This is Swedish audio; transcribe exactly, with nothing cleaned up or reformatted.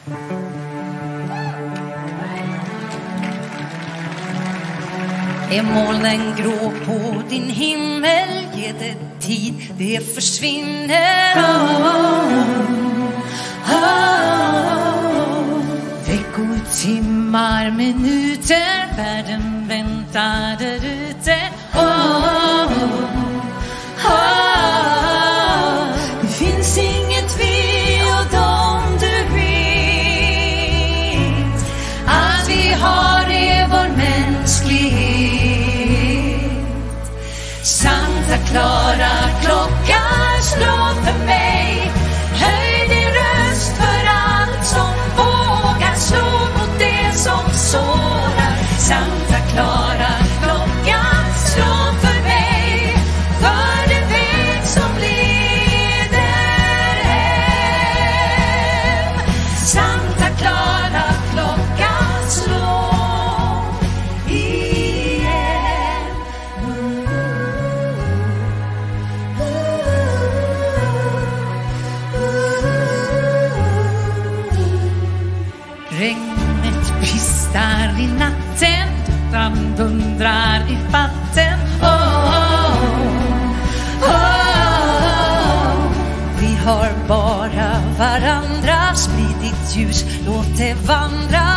Är molnen grå på din himmel, ge det tid, det försvinner. Oh, oh. Veckotimmar, minuter, världen väntar där ute. Oh, oh. Det finns inget vi och dem du vet. Att vi har är vår mänsklighet. Santa Clara, klockan slår för mig. Höj din röst för allt som vågar slå mot det som sårar. Santa Clara, klockan slår för mig. För den väg som leder hem. Santa Clara, klockan slår igen. Regnet pistar i natten, tutan dundrar i vatten. Oh, oh, oh. Vi har bara varandra, sprid ditt ljus, låt det vandra.